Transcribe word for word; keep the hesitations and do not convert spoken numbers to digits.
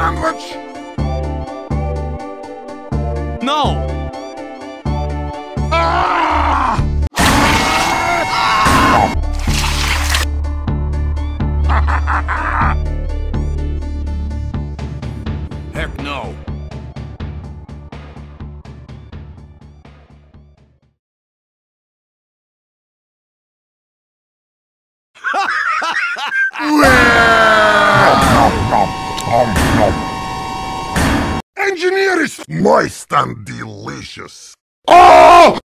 sandwich? No! Ah! Heck no! Engineer is moist and delicious. Oh!